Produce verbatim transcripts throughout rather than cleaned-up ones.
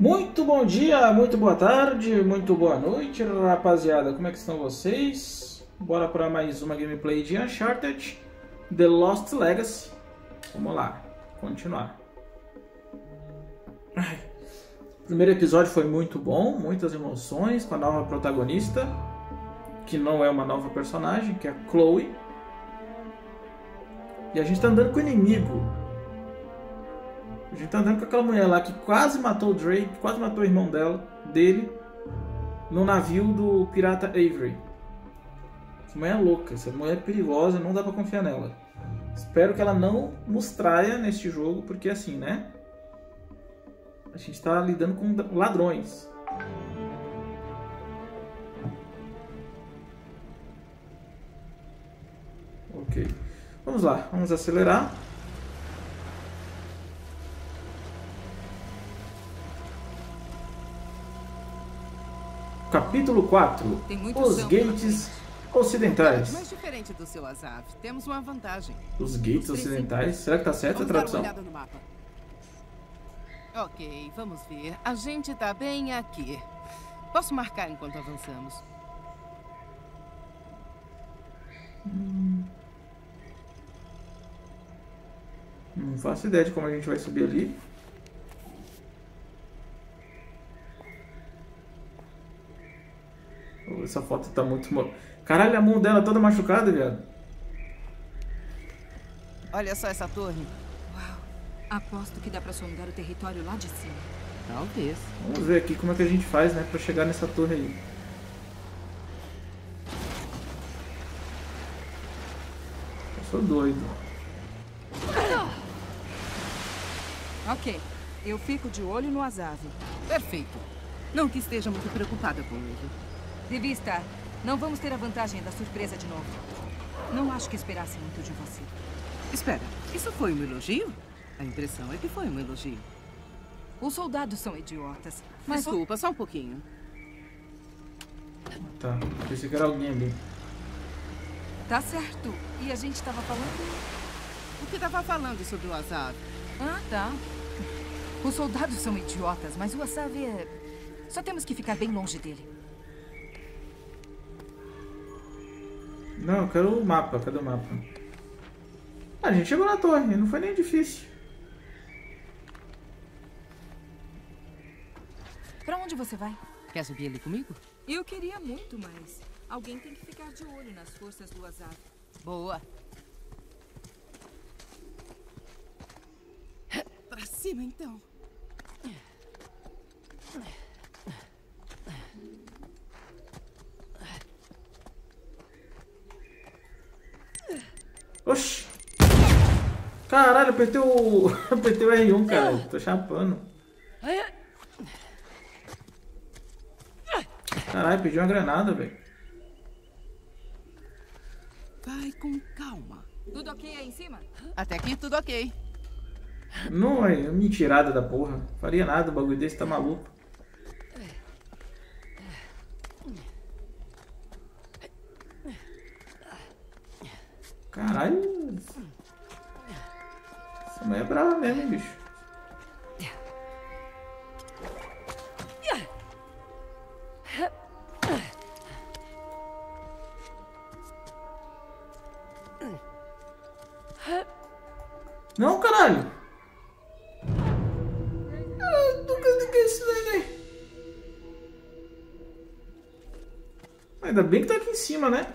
Muito bom dia, muito boa tarde, muito boa noite, rapaziada. Como é que estão vocês? Bora para mais uma gameplay de Uncharted The Lost Legacy. Vamos lá, continuar. Ai. O primeiro episódio foi muito bom, muitas emoções com a nova protagonista, que não é uma nova personagem, que é a Chloe. E a gente tá andando com o inimigo. A gente tá andando com aquela mulher lá que quase matou o Drake, quase matou o irmão dela, dele, no navio do pirata Avery. Essa mulher é louca, essa mulher é perigosa, não dá pra confiar nela. Espero que ela não nos traia neste jogo, porque assim, né? A gente tá lidando com ladrões. Ok. Vamos lá, vamos acelerar. Capítulo quatro. Os Gates Ocidentais. Mas diferente do seu Azav, temos uma vantagem. Os Gates Ocidentais? Será que tá certa a tradução? Vamos dar uma olhada no mapa. Ok, vamos ver. A gente tá bem aqui. Posso marcar enquanto avançamos? Hum. Não faço ideia de como a gente vai subir ali. Essa foto tá muito... Caralho, a mão dela toda machucada, viado. Olha só essa torre. Uau. Aposto que dá pra sondar o território lá de cima. Talvez. Vamos ver aqui como é que a gente faz, né, pra chegar nessa torre aí. Eu sou doido. Ok. Eu fico de olho no Azav. Perfeito. Não que esteja muito preocupada com ele. Devia estar. Não vamos ter a vantagem da surpresa de novo. Não acho que esperasse muito de você. Espera, isso foi um elogio? A impressão é que foi um elogio. Os soldados são idiotas. Mas Desculpa, só um pouquinho. Tá, pensei que era alguém ali. Tá certo. E a gente tava falando... O que tava falando sobre o Azav? Ah, tá. Os soldados são idiotas, mas o Azav é... Só temos que ficar bem longe dele. Não, eu quero o mapa. Cadê o mapa? Ah, a gente chegou na torre, não foi nem difícil. Pra onde você vai? Quer subir ali comigo? Eu queria muito, mas alguém tem que ficar de olho nas forças do Azav. Boa. Pra cima, então. Oxi! Caralho, eu apertei o. apertei o R um, cara. Tô chapando. Caralho, perdi uma granada, velho. Vai com calma. Tudo ok aí em cima? Até aqui tudo ok. Não, é mentirada da porra. Faria nada, o bagulho desse tá maluco. Caralho. Essa mulher é brava mesmo, hein, bicho. Não, caralho. Ah, nunca vi isso daí. Ainda bem que tá aqui em cima, né?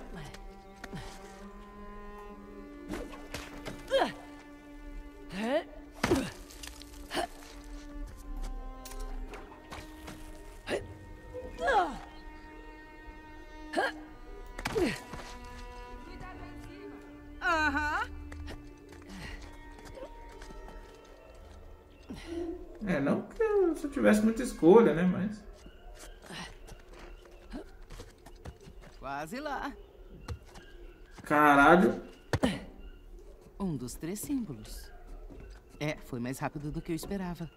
Aham. É, não que eu, se eu tivesse muita escolha, né, mas... Quase lá. Caralho. Um dos três símbolos. É, foi mais rápido do que eu esperava.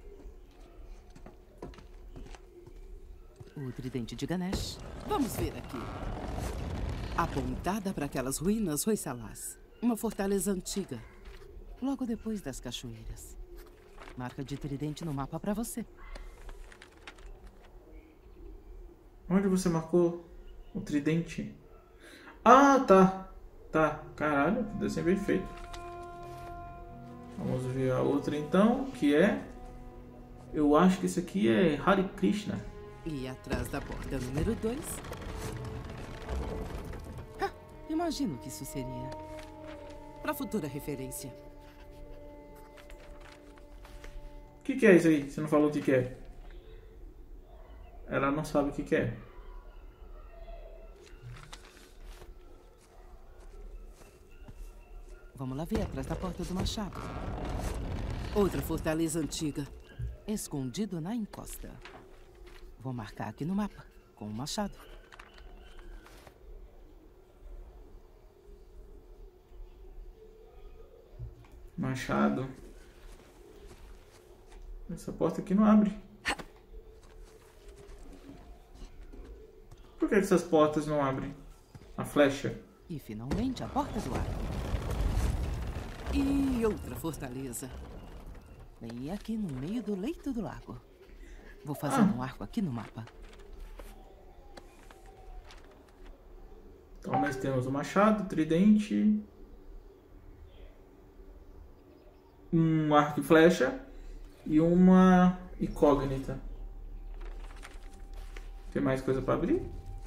O tridente de Ganesh. Vamos ver aqui. Apontada para aquelas ruínas Hoysalas. Uma fortaleza antiga. Logo depois das cachoeiras. Marca de tridente no mapa para você. Onde você marcou o tridente? Ah, tá. Tá. Caralho, desenho bem feito. Vamos ver a outra então, que é... Eu acho que isso aqui é Hare Krishna. E atrás da porta número dois... Ah, imagino que isso seria. Para futura referência. O que, que é isso aí? Você não falou o que, que é? Ela não sabe o que, que é. Vamos lá ver atrás da porta do machado. Outra fortaleza antiga. Escondido na encosta. Vou marcar aqui no mapa, com o machado. Machado? Essa porta aqui não abre. Por que essas portas não abrem? A flecha. E finalmente a porta do ar. E outra fortaleza. Bem aqui no meio do leito do lago. Vou fazer ah. um arco aqui no mapa. Então nós temos o machado, o tridente, um arco e flecha e uma incógnita. Tem mais coisa para abrir?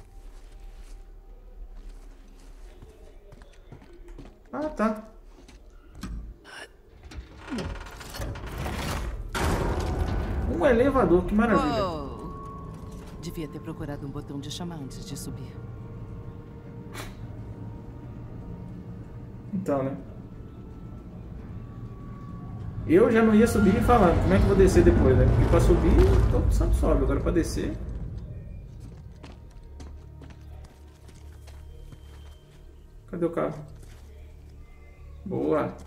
Ah, tá. Um elevador, que maravilha. Oh. Devia ter procurado um botão de chamar antes de subir. Então, né? Eu já não ia subir e falar, como é que eu vou descer depois, né? Porque pra subir, todo santo sobe. Agora pra descer... Cadê o carro? Boa.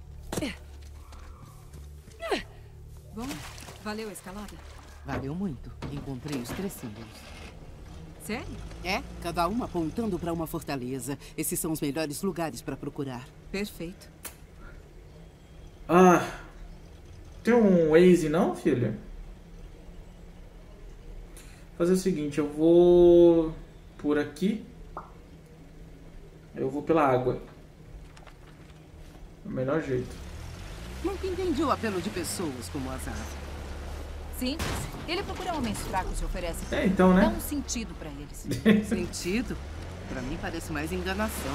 Bom, valeu a escalada? Valeu muito. Encontrei os três símbolos. Sério? É, cada um apontando para uma fortaleza. Esses são os melhores lugares para procurar. Perfeito. Ah, tem um Waze não, filha? Vou fazer o seguinte, eu vou por aqui. Eu vou pela água. É o melhor jeito. Nunca entendi o apelo de pessoas como Azar. Simples. Ele procura homens fracos e oferece. É, então, né? Dá um sentido pra eles. Sentido? Pra mim parece mais enganação.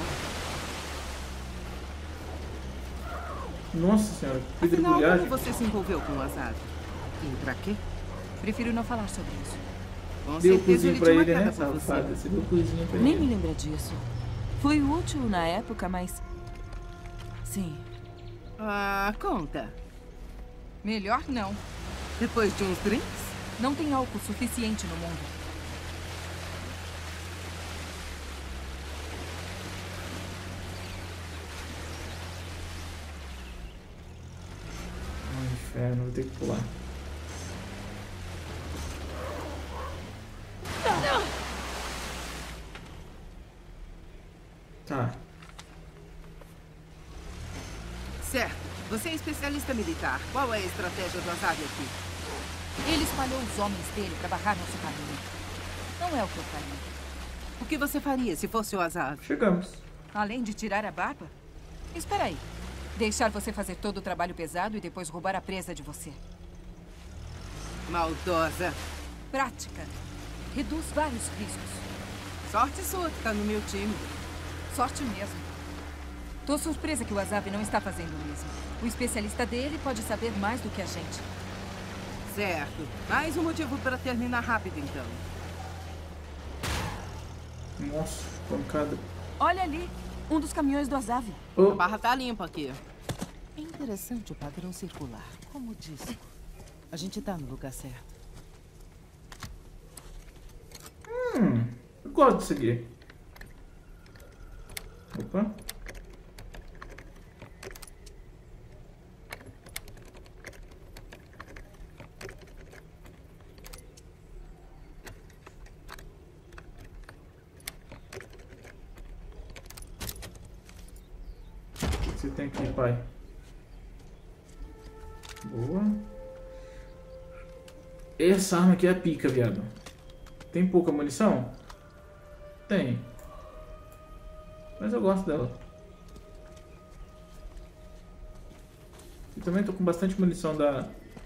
Nossa senhora, que Afinal, pedregulhagem. como você se envolveu com o Azar? E pra quê? Prefiro não falar sobre isso. Com Deu certeza cozinho ele pra te ele, né? marcava por você. Safada, você deu cozinho pra Nem ele. me lembra disso. Foi útil na época, mas... Sim. Ah, conta. Melhor não. Depois de uns drinks? Não tem álcool suficiente no mundo. Ai, inferno, vou ter que pular. Tá. Certo. Você é especialista militar. Qual é a estratégia do Azar aqui? Ele espalhou os homens dele para barrar nosso caminho. Não é o que eu faria. O que você faria se fosse o Azar? Chegamos. Além de tirar a barba? Espera aí. Deixar você fazer todo o trabalho pesado e depois roubar a presa de você. Maldosa. Prática. Reduz vários riscos. Sorte sua que tá no meu time. Sorte mesmo. Tô surpresa que o Azav não está fazendo o mesmo. O especialista dele pode saber mais do que a gente. Certo. Mais um motivo para terminar rápido, então. Nossa, pancada. Olha ali, um dos caminhões do Azav. A Oh, barra tá limpa aqui. É interessante o padrão circular, como disco. A gente tá no lugar certo. hum, eu gosto disso aqui. Opa. O que você tem aqui, pai? Boa. Essa arma aqui é a pica, viado. Tem pouca munição? Tem. Mas eu gosto dela. E também tô com bastante munição da...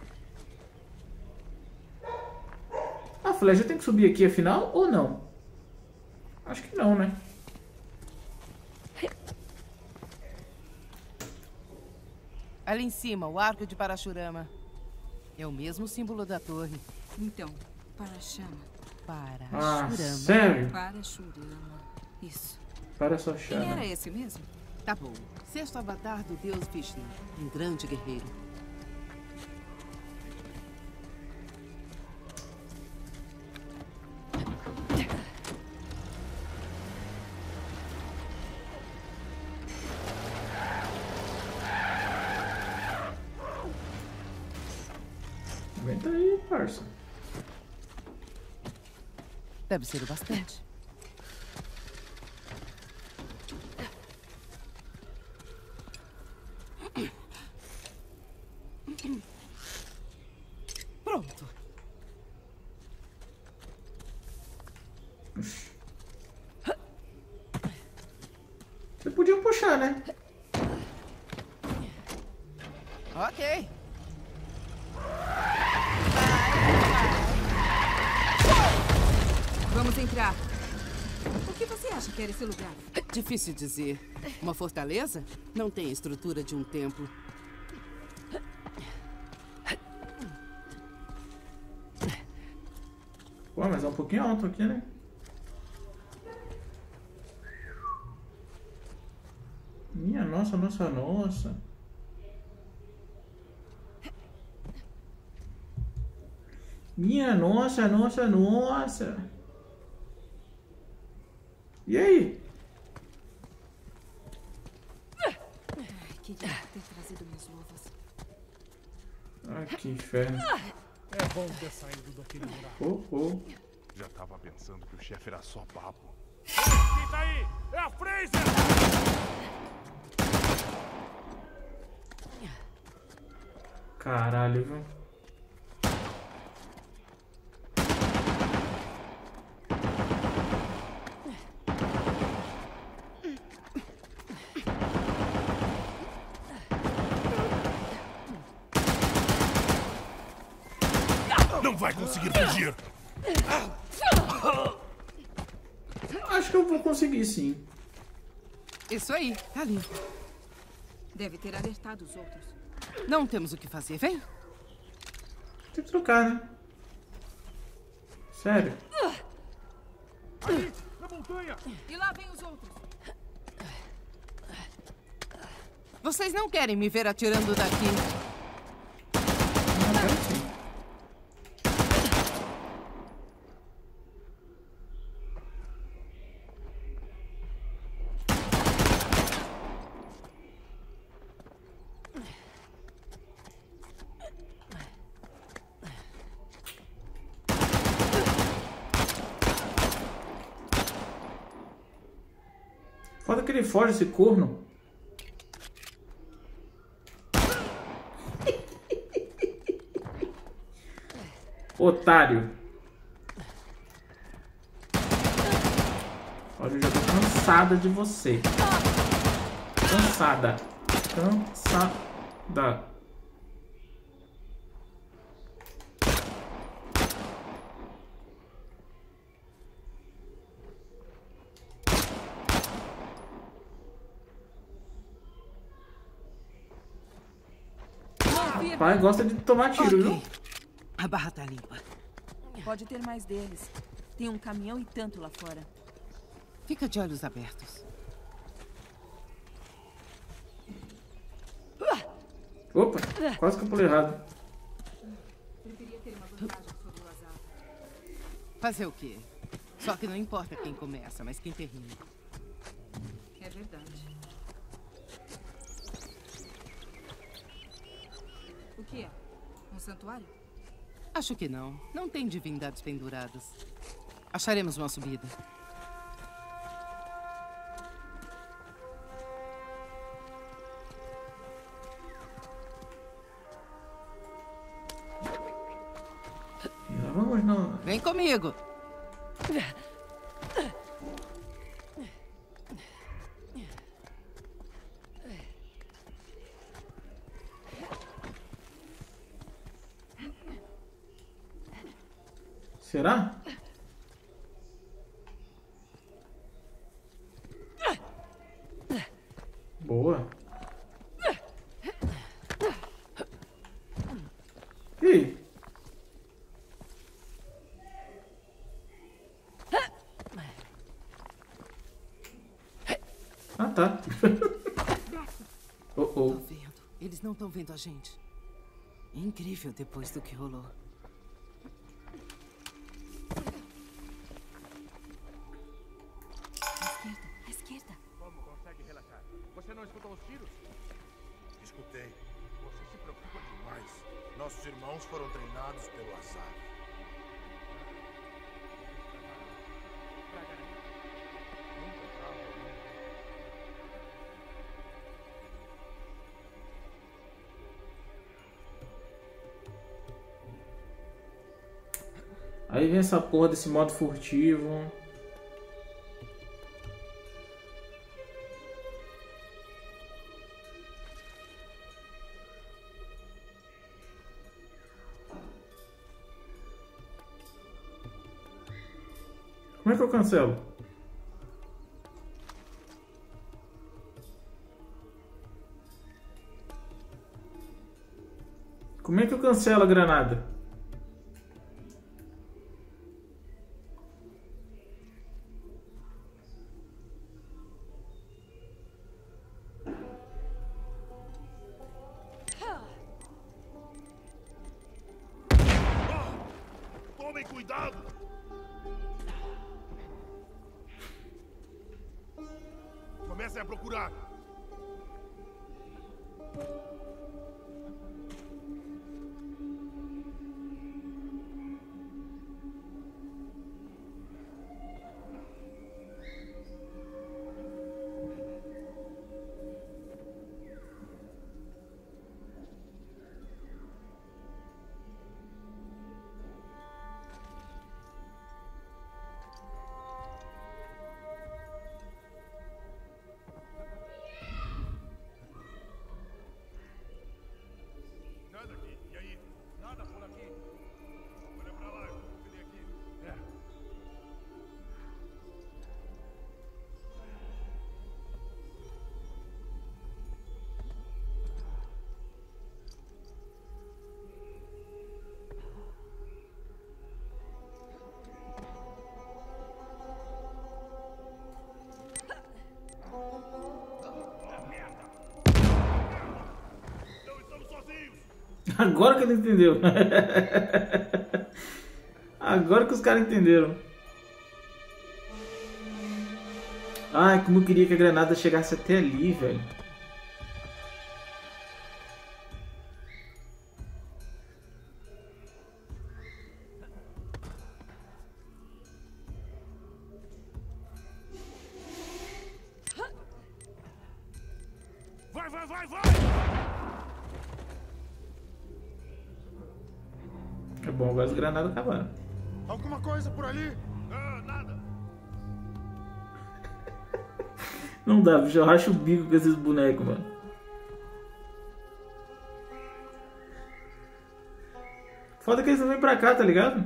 A flecha tem que subir aqui afinal ou não? Acho que não, né? Ali em cima, o arco de Parashurama. É o mesmo símbolo da torre. Então, para-chama. Ah, Parashurama. sério? Para-churama. Isso. Para sua Quem chama. era esse mesmo? Tá bom. Sexto avatar do deus Vishnu. Um grande guerreiro. Aguenta aí, parça. Deve ser o bastante. Pronto. Você podia puxar, né? Ok. Vamos entrar. O que você acha que era esse lugar? Difícil dizer. Uma fortaleza? Não tem a estrutura de um templo. Pô, mas é um pouquinho alto aqui, né? Minha nossa, nossa, nossa. Minha nossa, nossa, nossa. E aí? Ai, queria ter trazido minhas luvas. Ai, que inferno. É bom ter saído daquele buraco. Oh, oh. Já tava pensando que o chefe era só papo. Quem tá aí? É a Fraser! Caralho, viu? Não vai conseguir fugir! Acho que eu vou conseguir, sim. Isso aí, tá limpo. Deve ter alertado os outros. Não temos o que fazer, vem. Tem que trocar, né? Sério. Aí, na montanha! E lá vem os outros. Vocês não querem me ver atirando daqui. Não, quero sim. Foda que ele foge, esse corno. Otário. Olha, eu já tô cansada de você. Cansada. Cansada. Pai gosta de tomar tiro, Ok. viu? A barra tá limpa. Pode ter mais deles. Tem um caminhão e tanto lá fora. Fica de olhos abertos. Opa, quase que eu pulei errado. Preferia ter uma vantagem sobre o azar. Fazer o quê? Só que não importa quem começa, mas quem termina. É verdade. O que é? Um santuário? Acho que não. Não tem divindades penduradas. Acharemos uma subida. Não vamos não. Vem comigo. Será? Boa. E aí? Ah, tá. Oh, oh. Tô vendo. Eles não estão vendo a gente. Incrível depois do que rolou. À esquerda. Como consegue relaxar? Você não escutou os tiros? Escutei. Você se preocupa demais. Nossos irmãos foram treinados pelo Azar. Aí vem essa porra desse modo furtivo. Como é que eu cancelo? Como é que eu cancelo a granada? Tomem cuidado! Comecem a procurar. Nada aqui. E aí? Nada por aqui. Olha pra lá, eu vou conferir aqui. É. Não estamos sozinhos! Agora que ele entendeu. Agora que os caras entenderam. Ai, como eu queria que a granada chegasse até ali, velho. Vai, vai, vai, vai! É bom, agora as granadas acabaram. Alguma coisa por ali? Ah, nada. Não dá, bicho, eu racho o bico com esses bonecos, mano. Foda que eles não vêm pra cá, tá ligado?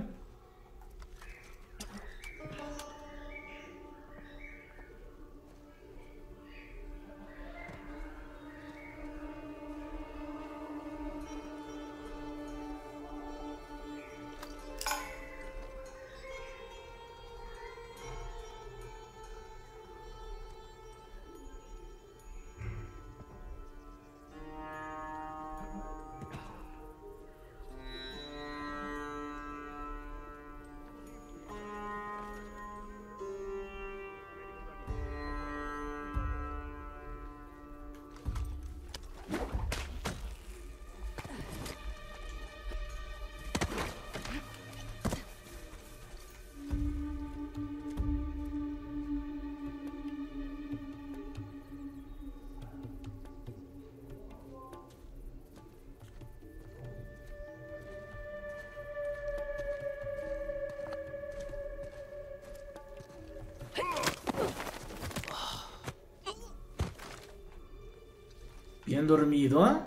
bien dormido, ¿eh?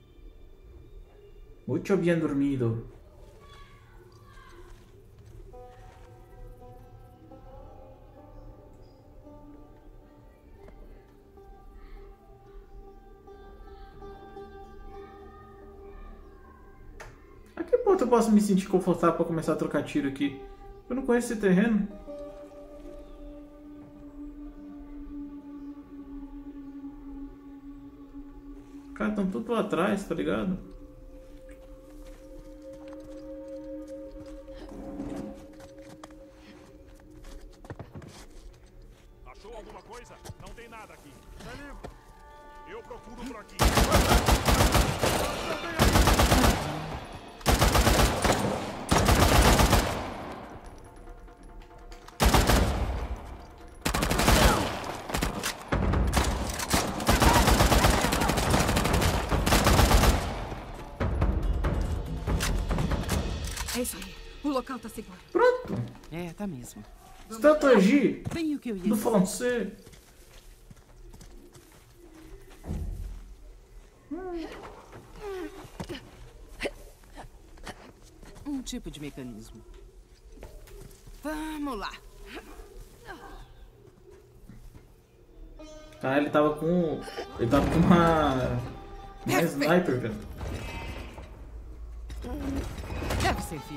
Mucho bien dormido. A que ponto eu posso me sentir confortável para começar a trocar tiro aqui? Eu não conheço esse terreno. Os caras estão tudo lá atrás, tá ligado? Achou alguma coisa? Não tem nada aqui. Tá limpo. Eu procuro por aqui. É isso aí. O local tá seguro. Pronto. É, tá mesmo. Estratégia Bem o que eu ia do dizer. francês. Um tipo de mecanismo. Vamos lá. Cara, ele tava com. Ele tava com uma. Uma sniper, velho. Deve servir.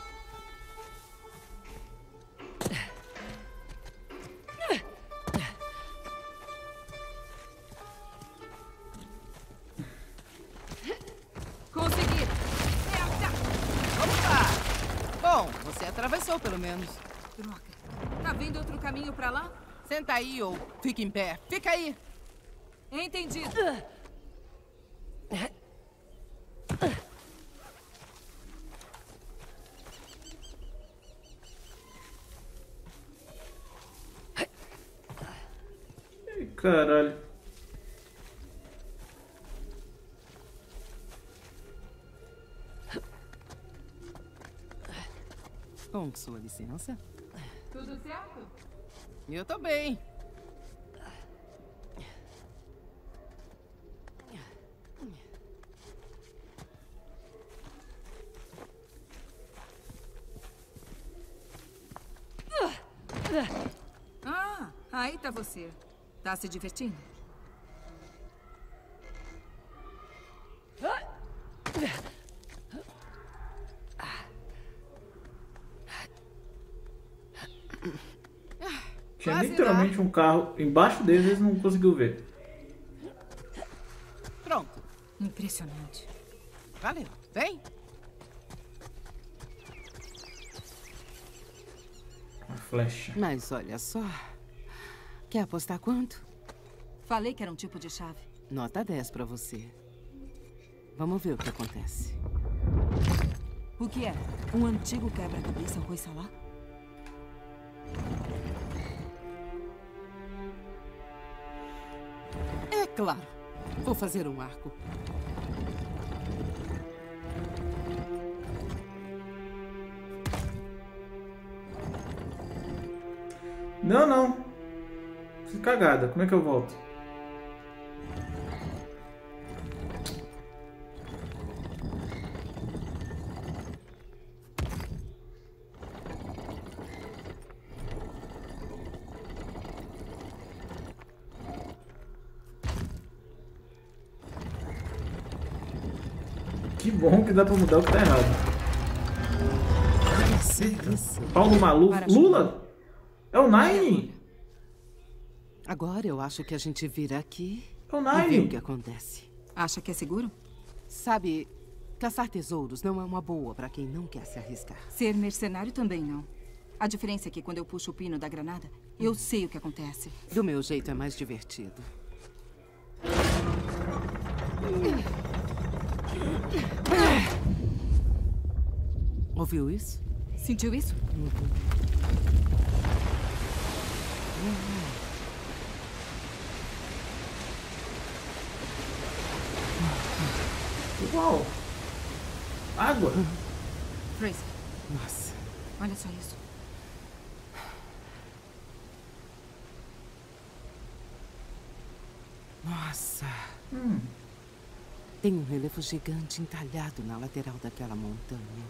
Consegui. Bom, você atravessou pelo menos. Droga. Tá vendo outro caminho pra lá? Senta aí ou fica em pé. Fica aí. Entendido. Ih, caralho. Com sua licença. Tudo certo? Eu tô bem. Ah, aí tá você. Tá se divertindo? Tinha Quase literalmente um carro embaixo deles, eles não conseguiu ver. Pronto. Impressionante. Valeu. Vem. Uma flecha. Mas olha só. Quer apostar quanto? Falei que era um tipo de chave. Nota dez pra você. Vamos ver o que acontece. O que é? Um antigo quebra-cabeça Hoysala? É claro. Vou fazer um arco. Não, não. Fiz cagada. Como é que eu volto? Que bom que dá pra mudar o que tá errado. Isso. Paulo maluco. Para, Lula? É o Nine? Agora eu acho que a gente vira aqui É o e vê o que Nine. acontece. Acha que é seguro? Sabe, caçar tesouros não é uma boa pra quem não quer se arriscar. Ser mercenário também não. A diferença é que quando eu puxo o pino da granada, eu sei o que acontece. Do meu jeito é mais divertido. Ouviu isso? Sentiu isso? Uau. Água. Fraser, Nossa. olha só isso. Nossa. Hum. Tem um relevo gigante entalhado na lateral daquela montanha.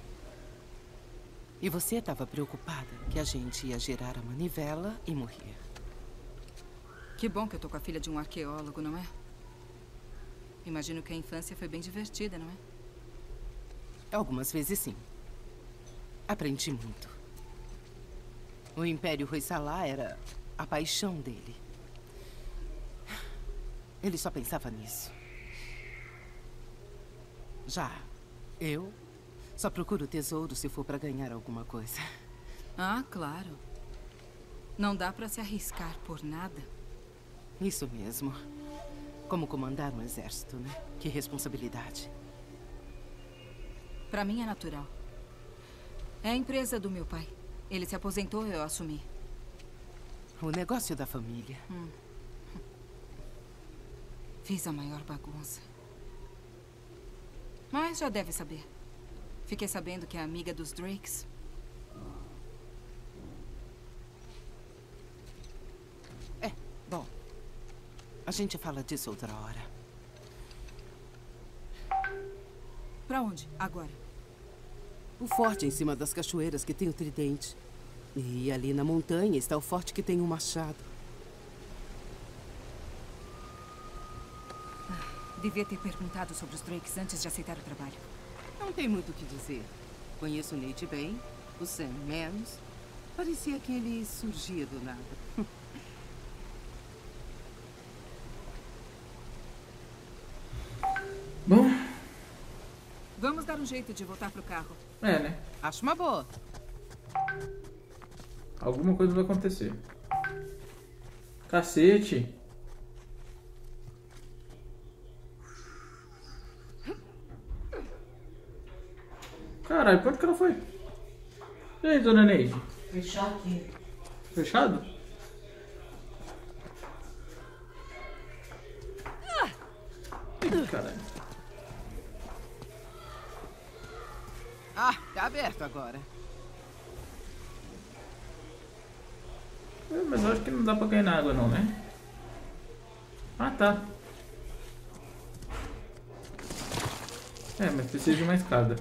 E você estava preocupada que a gente ia girar a manivela e morrer. Que bom que eu tô com a filha de um arqueólogo, não é? Imagino que a infância foi bem divertida, não é? Algumas vezes sim. Aprendi muito. O Império Hoysala era a paixão dele. Ele só pensava nisso. Já eu só procuro tesouro se for para ganhar alguma coisa. Ah, claro. Não dá para se arriscar por nada. Isso mesmo. Como comandar um exército, né? Que responsabilidade. Para mim é natural. É a empresa do meu pai. Ele se aposentou e eu assumi. O negócio da família. Hum. Fiz a maior bagunça. Mas já deve saber. Fiquei sabendo que é amiga dos Drakes. É, bom. A gente fala disso outra hora. Pra onde? Agora? O forte em cima das cachoeiras que tem o tridente. E ali na montanha está o forte que tem o machado. Devia ter perguntado sobre os Drakes antes de aceitar o trabalho. Não tem muito o que dizer. Conheço o Nate bem, o Sam menos. Parecia que ele surgia do nada. Bom, Vamos dar um jeito de voltar pro carro. é, né? Acho uma boa. Alguma coisa vai acontecer. Cacete. Caralho, pra onde que ela foi? E aí, dona Neide? Fechar aqui. Fechado? Ih, caralho. Ah, tá aberto agora. É, mas eu acho que não dá pra cair na água não, né? Ah, tá. É, mas precisa de uma escada.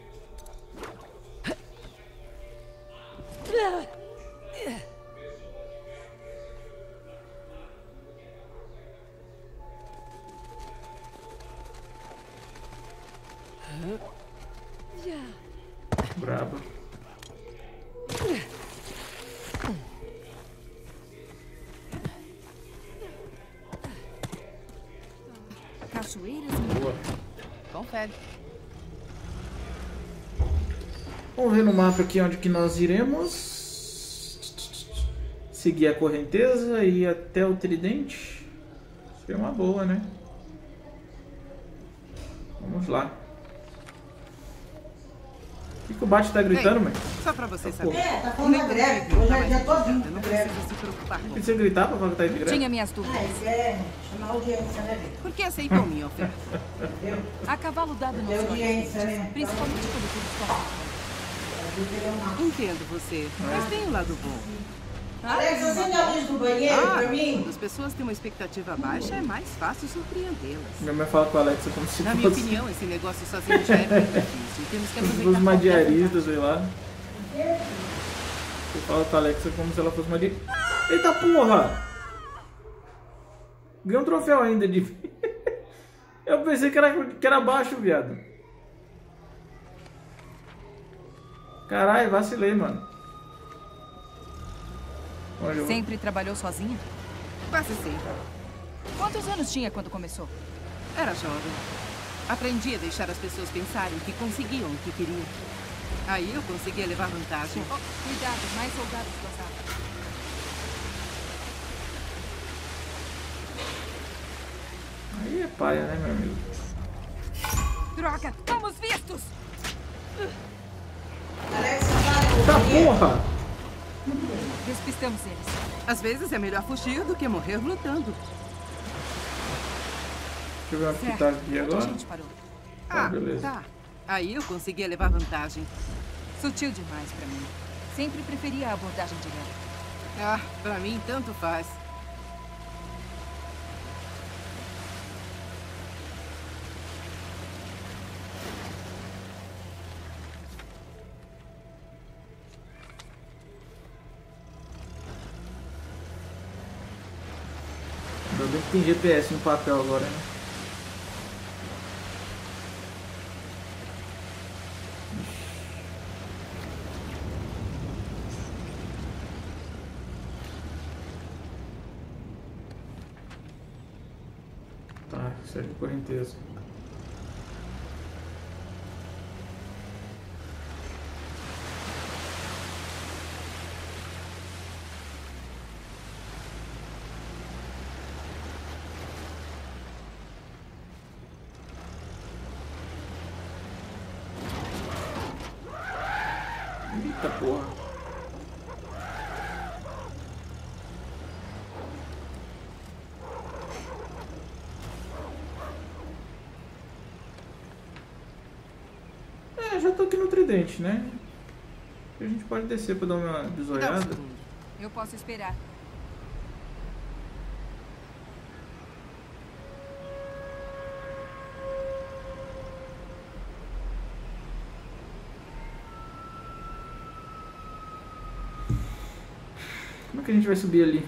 Braba. Cachoeiras? Boa. Confere. Vamos ver no mapa aqui onde que nós iremos. Seguir a correnteza e ir até o tridente. Seria uma boa, né? Vamos lá. O que, que o Bate tá gritando, Ei, mãe? Só pra você saber. É, tá falando da greve. Eu já, já tô vindo Não da greve. precisa se preocupar com. Precisa gritar pra falar que tá de greve? Tinha minhas dúvidas. Ah, ele quer chamar a audiência, né? Por que aceitou minha oferta? Entendeu? A cavalo dado nos Deu olhos, audiência, né? principalmente quando tudo corre. Entendo você, mas tem um lado bom. Alex, acende a luz do banheiro Ah, pra mim. quando as pessoas têm uma expectativa baixa, é mais fácil surpreendê-las. Minha mãe fala com a Alexa como se Na minha fosse, opinião, esse negócio sozinho já é bem difícil. Temos que como se aproveitar fosse uma qualquer diarista, vantagem. sei lá. Você fala com a Alexa como se ela fosse uma diarista. Eita porra! Ganhei um troféu ainda de... Eu pensei que era, que era baixo, viado. Caralho, vacilei, mano. Onde eu vou? Sempre trabalhou sozinha? Quase sempre. Quantos anos tinha quando começou? Era jovem. Aprendi a deixar as pessoas pensarem que conseguiam o que queriam. Aí eu conseguia levar vantagem. Oh, cuidado, mais soldados do Azap. Aí é paia, né, meu amigo? Droga, fomos vistos! Alex, vai no Tá banheiro. porra! Despistamos eles. Às vezes é melhor fugir do que morrer lutando. Deixa eu ver onde que Certo. tá aqui Onde a agora. gente parou? Tá, Ah, beleza. tá. Aí eu conseguia levar vantagem. Sutil demais pra mim. Sempre preferia a abordagem direta. Ah, pra mim tanto faz. bem que tem G P S no papel agora, né? Tá, serve correnteza. Eita porra. É, já tô aqui no tridente, né? A gente pode descer pra dar uma Dá um bisoiada. segundo. Eu posso esperar. Como é que a gente vai subir ali?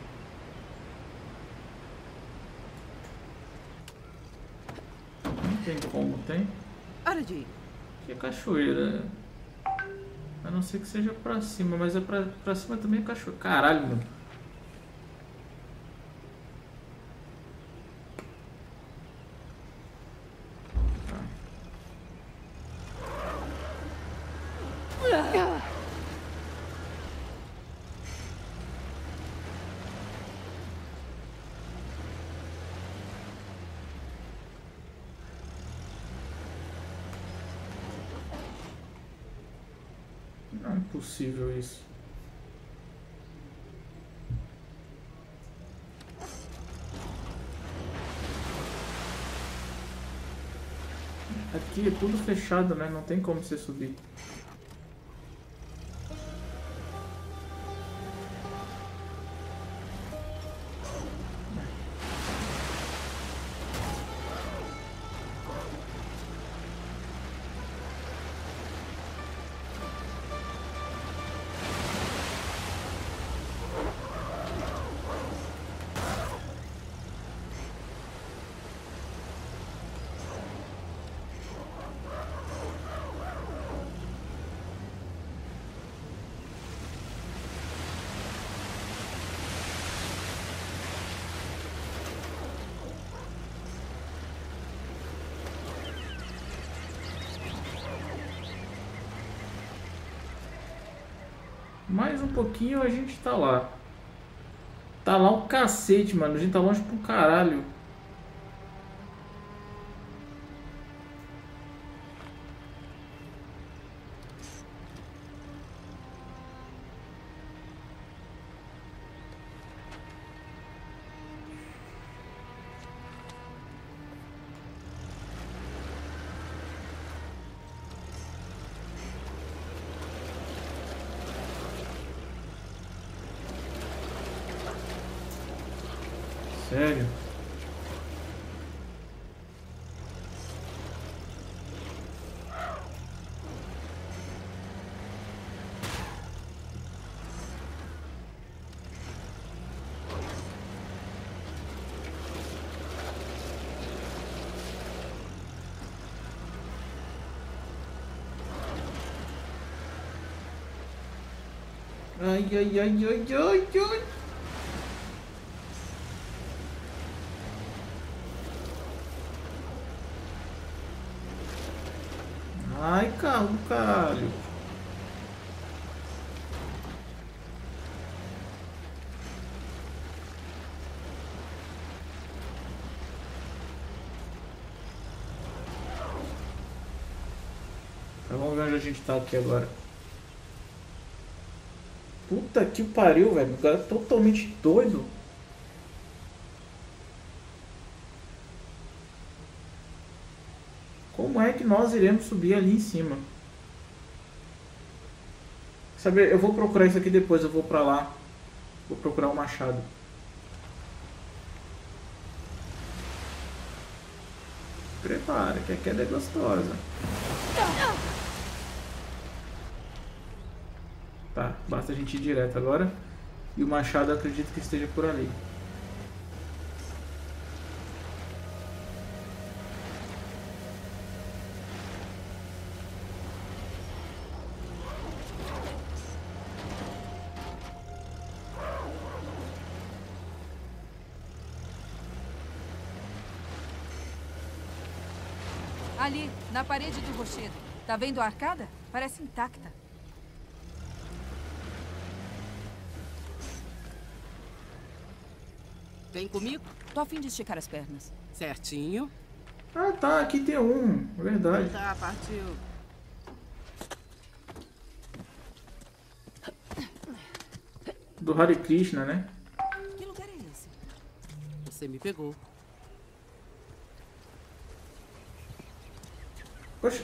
Não tem como, tem? Hora de ir. Aqui é cachoeira. A não ser que seja pra cima, mas é pra, pra cima também é cachoeira. Caralho, mano. Não é impossível isso. Aqui é tudo fechado, né? Não tem como você subir. Mais um pouquinho a gente tá lá. Tá lá um cacete, mano. A gente tá longe pro caralho. Sério? Ai, ai, ai, ai, ai, ai. Ai, carro do caralho. Então, vamos ver onde a gente tá aqui agora. Puta que pariu, velho. O cara é totalmente doido. Como é que nós iremos subir ali em cima? Sabe, eu vou procurar isso aqui depois, eu vou pra lá. Vou procurar o machado. Prepara, que a queda é gostosa. Tá, basta a gente ir direto agora. E o machado eu acredito que esteja por ali. Ali, na parede do rochedo. Tá vendo a arcada? Parece intacta. Vem comigo? Tô a fim de esticar as pernas. Certinho. Ah, tá. Aqui tem um. É verdade. Tá, partiu. Do Hare Krishna, né? Que lugar é esse? Você me pegou. Poxa.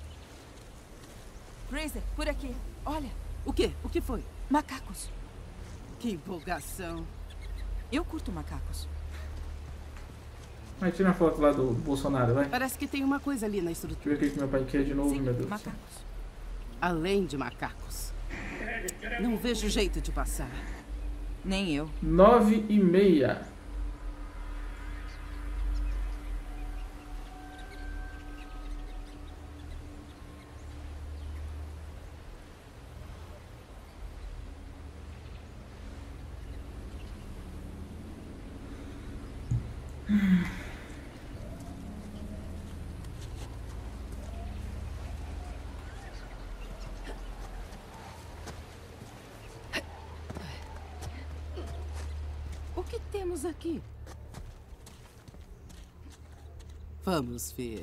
Fraser, por aqui. Olha, O quê? O que foi? macacos. Que empolgação. Eu curto macacos. Vai, tira a foto lá do Bolsonaro, vai. Parece que tem uma coisa ali na Deixa estrutura. eu ver o que meu pai quer de novo, Sim, meu Deus. macacos. Além de macacos. Não vejo jeito de passar. Nem eu. Nove e meia. O que temos aqui? Vamos ver.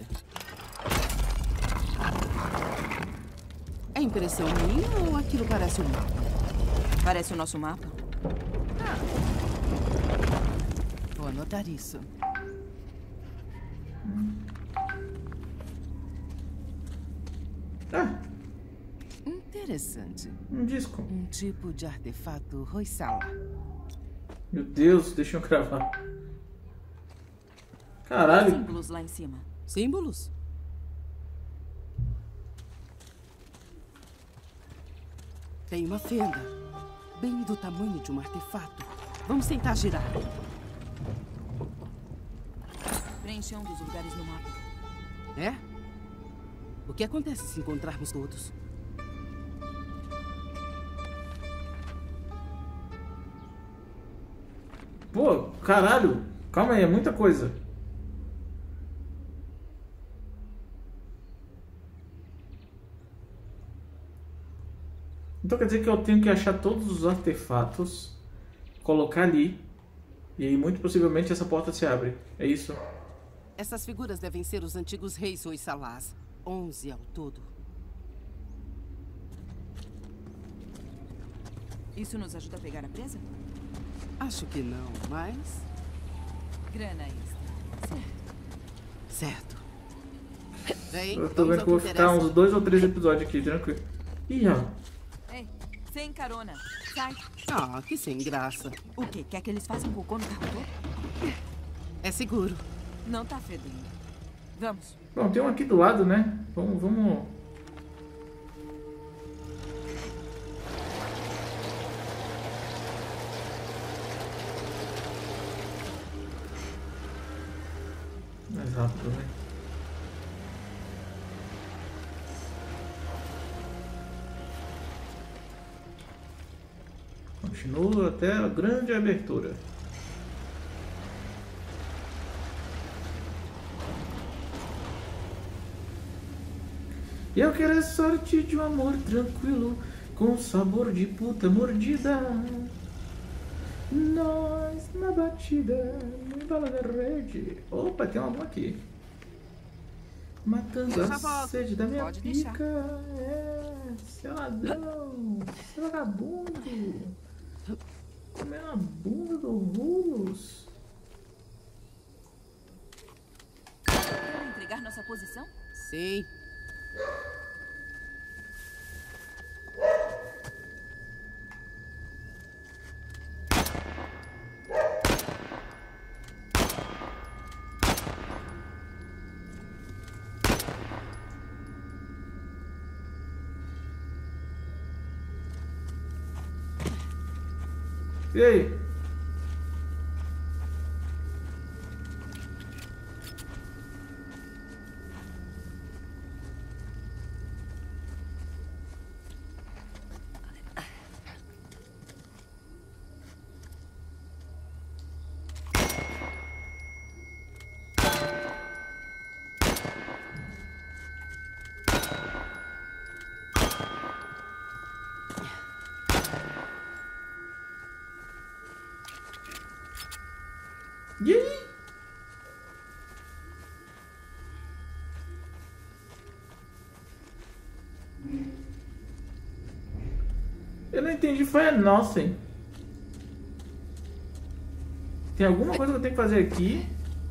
É impressão minha ou aquilo parece um mapa? Parece o nosso mapa. Vou anotar isso. Ah, Interessante. um disco. Um tipo de artefato Hoysala. Meu Deus, deixa eu gravar. Caralho. Símbolos lá em cima. Símbolos? Tem uma fenda. Bem do tamanho de um artefato. Vamos tentar girar. Preenche um dos lugares no mapa. É? O que acontece se encontrarmos todos? Pô, caralho. Calma aí, é muita coisa. Então quer dizer que eu tenho que achar todos os artefatos, colocar ali, e aí muito possivelmente essa porta se abre. É isso? Essas figuras devem ser os antigos reis Hoysalás. Onze ao todo. Isso nos ajuda a pegar a presa? Acho que não, mas... Grana extra. Certo. Bem, Eu tô vamos vendo ao que eu vou que ficar interessa. uns dois ou três episódios aqui, tranquilo. Ih, ó. Ei, sem carona. Sai. Ah, que sem graça. O quê? Quer que eles façam cocô no carro todo? É seguro. Não tá fedendo. Vamos. Bom, tem um aqui do lado, né? Vamos, vamos... Mais rápido, né? Continua até a grande abertura. Eu quero a sorte de um amor tranquilo, com sabor de puta mordida. Nós na batida, em bala da rede. Opa, tem uma aqui. Matando Já a volto. sede da minha Pode deixar. pica. É, seu ladrão, seu vagabundo. Comendo a bunda do Rulos. Quer entregar nossa posição? Sei. E aí? E aí? Eu não entendi, foi a nossa, hein? Tem alguma coisa que eu tenho que fazer aqui?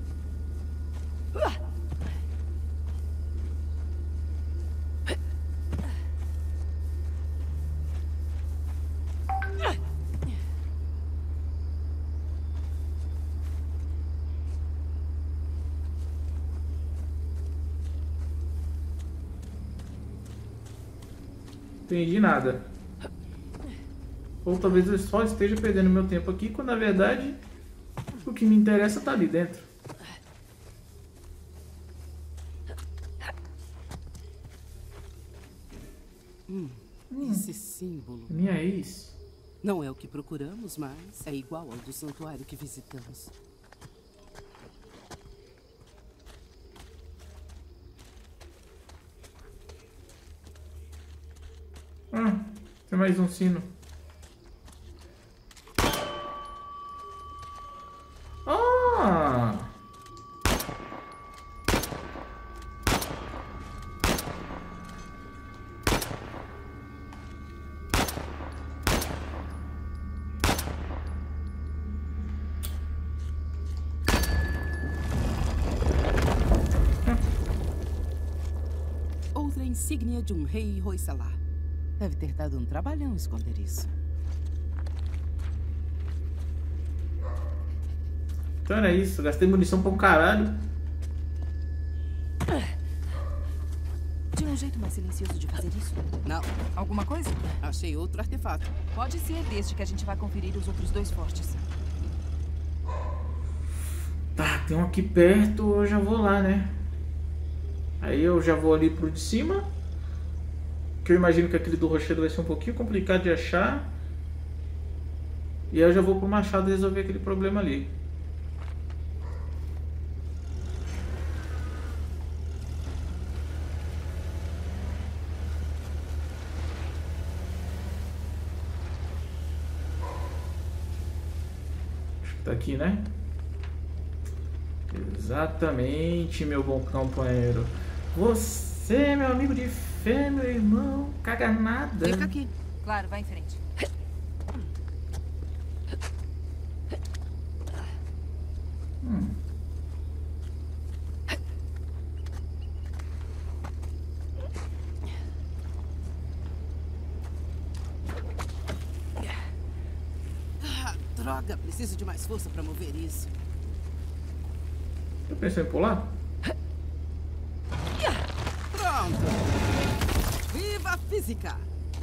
Entendi nada. Ou talvez eu só esteja perdendo meu tempo aqui, quando na verdade o que me interessa tá ali dentro. Hum, esse símbolo Minha ex. não é o que procuramos, mas é igual ao do santuário que visitamos. Ah, tem mais um sino. Ah! Outra insígnia de um rei Hoysala. Deve ter dado um trabalhão esconder isso. Então era isso, gastei munição pra um caralho. Tinha um jeito mais silencioso de fazer isso? Não, Alguma coisa? achei outro artefato. Pode ser, desde que a gente vá conferir os outros dois fortes. Tá, tem um aqui perto, eu já vou lá, né? Aí eu já vou ali pro de cima. Que eu imagino que aquele do rochedo vai ser um pouquinho complicado de achar. E aí eu já vou pro machado resolver aquele problema ali. Acho que tá aqui, né? Exatamente, meu bom companheiro. Você, meu amigo de fé, meu irmão, caga nada. Fica aqui. Claro, vai em frente. Hum. Ah, droga, preciso de mais força pra mover isso. Eu pensei em pular? Pronto! Viva a física!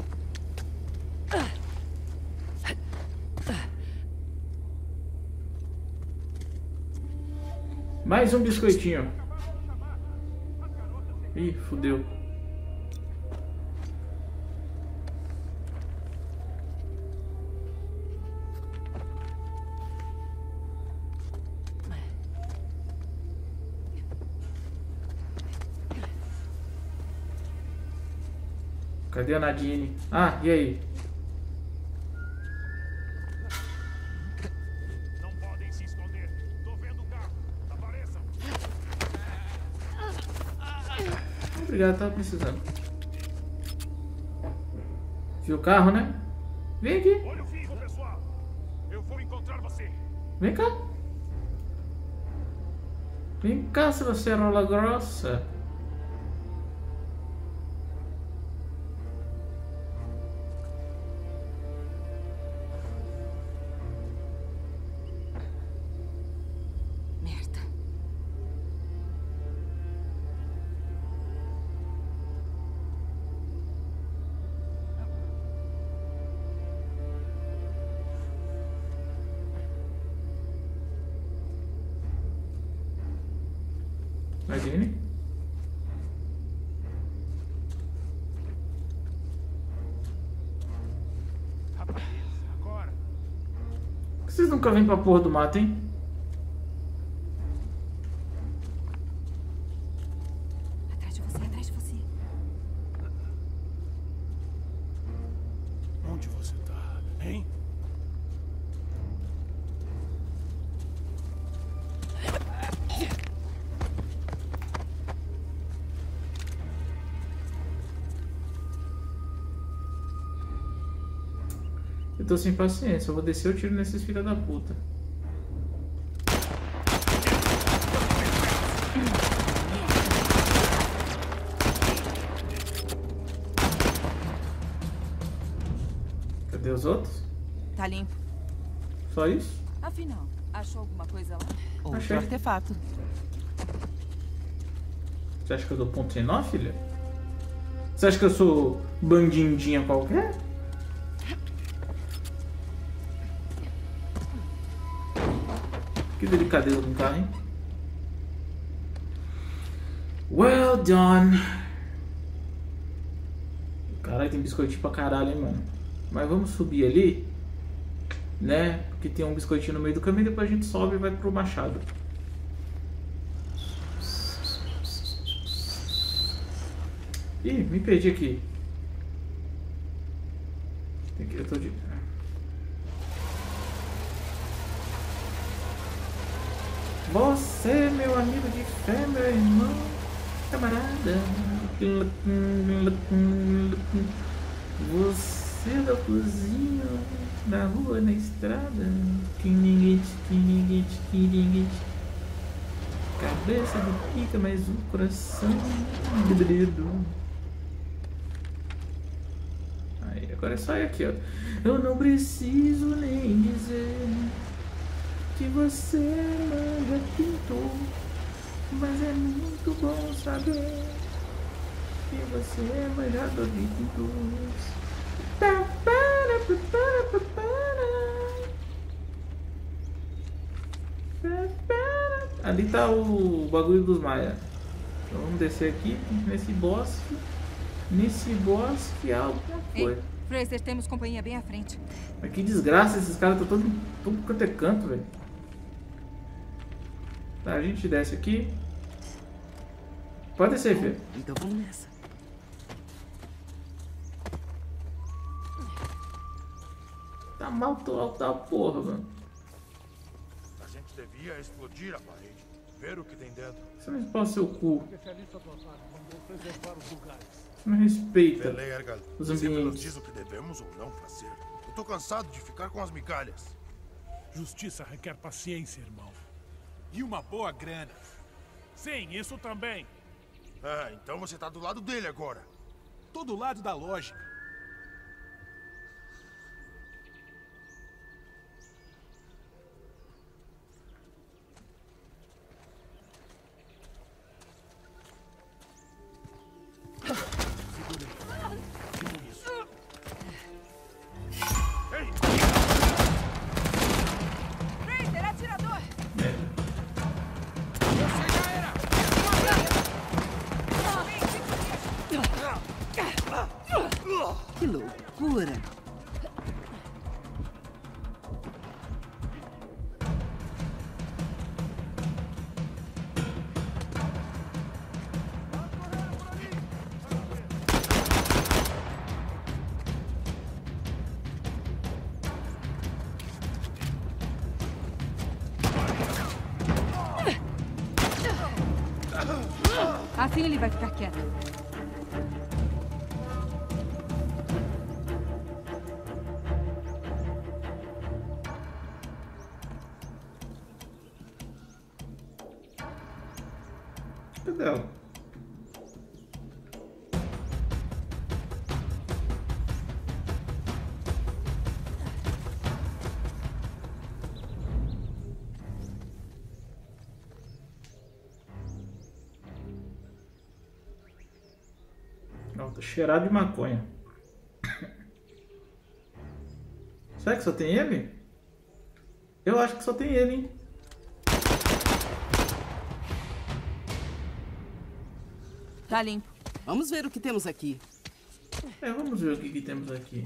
Mais um biscoitinho. Ih, fudeu. Cadê a Nadine? Ah, e aí? Não podem se esconder. Tô vendo o carro. Apareçam. Obrigado, tava precisando. Viu o carro, né? Vem aqui. Olha o vivo, pessoal. Eu vou encontrar você. Vem cá. Vem cá, se você é rola grossa. Merda. Nadine? Rapaz, agora. Por que vocês nunca vêm pra porra do mato, hein? Atrás de você, atrás de você. Onde você tá, hein? Eu tô sem paciência, eu vou descer o tiro nesses filha da puta. Cadê os outros? Tá limpo. Só isso? Afinal, achou alguma coisa lá? Outro Achei. artefato. Você acha que eu dou ponto sem nó, filha? Você acha que eu sou bandindinha qualquer? Que delicadeza do carro, hein? Well done! Caralho, tem biscoitinho pra caralho, hein, mano? Mas vamos subir ali, né? Porque tem um biscoitinho no meio do caminho, depois a gente sobe e vai pro machado. Ih, me perdi aqui. Tem que, eu tô de... Você, meu amigo de fé, meu irmão, camarada. Você da cozinha, na rua, na estrada. Cabeça do pica, mas o coração do dedo. Aí, agora é só ir aqui, ó. Eu não preciso nem dizer que você manja pintor, mas é muito bom saber que você é manjador de pinturas. Ali tá o bagulho dos Maia. Então vamos descer aqui nesse bosque. Nesse bosque há alguma coisa. Ei, Fraser, temos companhia bem à frente. Mas que desgraça, esses caras estão todo, todo quanto é canto, velho. Tá, a gente desce aqui. Pode descer, filho. Então vamos nessa. Tá mal alto da porra, mano. A gente devia explodir a parede. Ver o que tem dentro. Você não responde seu cu. Especialista do ataque mandou preservar os lugares. Você não respeita Belê, Ergal. os Você nos ambientes. diz o que devemos ou não fazer. Eu tô cansado de ficar com as migalhas. Justiça requer paciência, irmão. E uma boa grana. Sim, isso também. Ah, então você tá do lado dele agora. Tô do lado da lógica. Fraser, atirador! Que loucura! Assim ele vai ficar quieto. Cadê ela? Não, tá cheirado de maconha. Será que só tem ele? Eu acho que só tem ele, hein? Tá limpo. Vamos ver o que temos aqui. É, vamos ver o que, que temos aqui.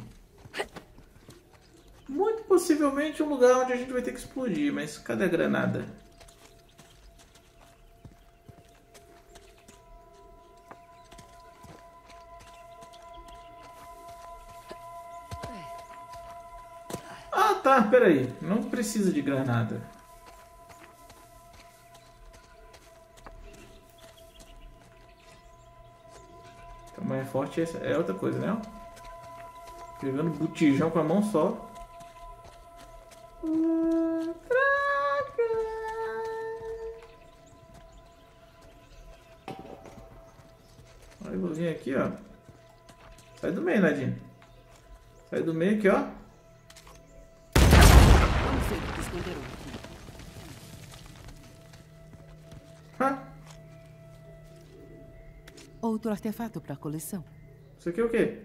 Muito possivelmente um lugar onde a gente vai ter que explodir, mas cadê a granada? Ah, tá, peraí. Não precisa de granada. Tamanho forte essa é outra coisa, né? Pegando botijão com a mão só. Aí eu vou vir aqui, ó. Sai do meio, Nadine. Sai do meio aqui, ó. Vamos ver o que esconderam aqui. Ha. Outro artefato para a coleção. Isso aqui é o quê?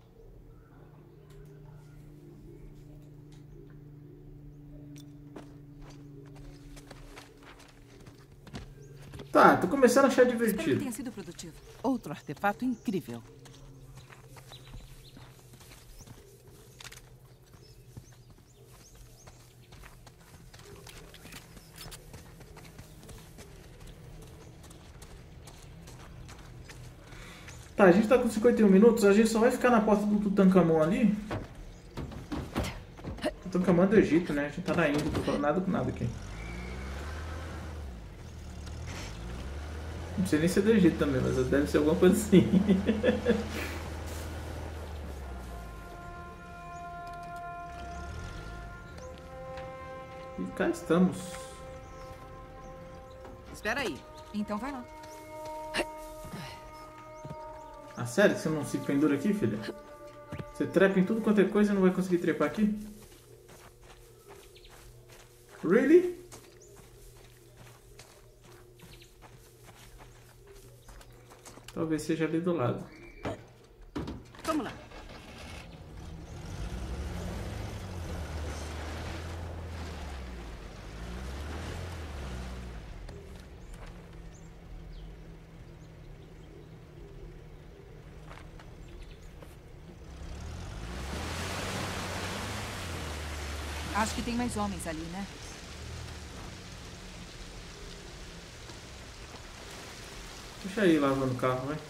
Tá, tô começando a achar Espero que divertido. tenha sido produtivo. Outro artefato incrível. Tá, a gente tá com cinquenta e um minutos, a gente só vai ficar na porta do Tutankhamon ali. Tutankhamon é do Egito, né? A gente tá na Índia, não tô falando nada com nada aqui. Não sei nem se é do Egito também, mas deve ser alguma coisa assim. E cá estamos. Espera aí. Então vai lá. Ah, sério que você não se pendura aqui, filha? Você trepa em tudo quanto é coisa e não vai conseguir trepar aqui? Really? Talvez seja ali do lado. Vamos lá. Acho que tem mais homens ali, né? Deixa aí lavando o carro, vai.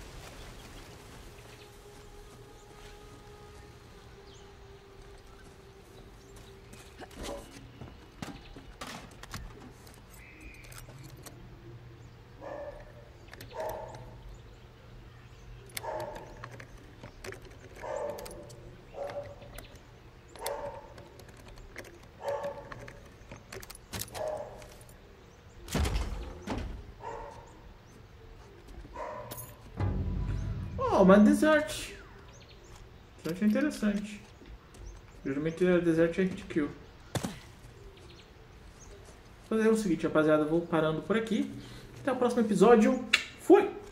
Oh, mas Desert. Desert é interessante. Geralmente é Desert Hit Kill. Vou fazer o seguinte, rapaziada. Vou parando por aqui. Até o próximo episódio. Fui!